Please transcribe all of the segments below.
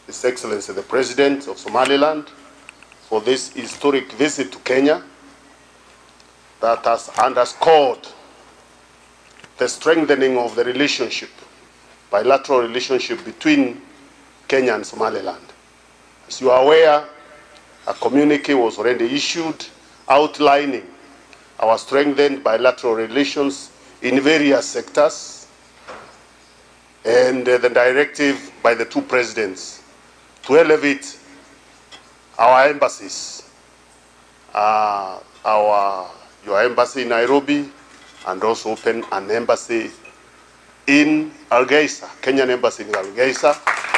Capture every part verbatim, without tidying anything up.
His Excellency the President of Somaliland for this historic visit to Kenya that has underscored the strengthening of the relationship, bilateral relationship between Kenya and Somaliland. As you are aware, a communique was already issued outlining our strengthened bilateral relations in various sectors, and uh, the directive by the two presidents to elevate our embassies, uh, our your embassy in Nairobi, and also open an embassy in Hargeisa, Kenyan embassy in Hargeisa,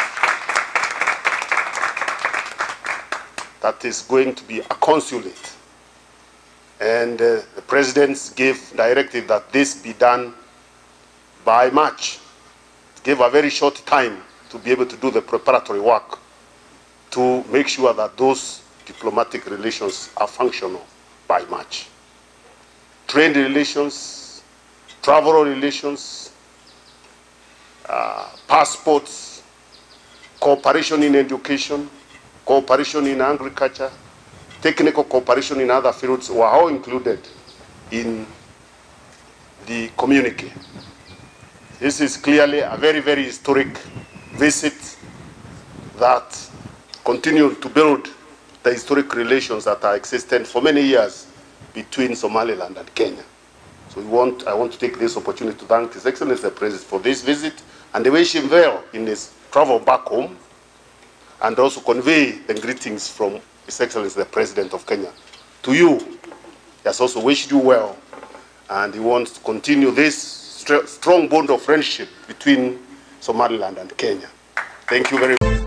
that is going to be a consulate. And uh, the presidents gave directive that this be done by March. Gave a very short time to be able to do the preparatory work to make sure that those diplomatic relations are functional by March. Trade relations, travel relations, uh, passports, cooperation in education, cooperation in agriculture, technical cooperation in other fields were all included in the communique. This is clearly a very, very historic visit that continues to build the historic relations that are existent for many years between Somaliland and Kenya. So we want, I want to take this opportunity to thank His Excellency the President for this visit and wish him well in his travel back home, and also convey the greetings from His Excellency the President of Kenya to you. He has also wished you well, and he wants to continue this strong bond of friendship between Somaliland and Kenya. Thank you very much.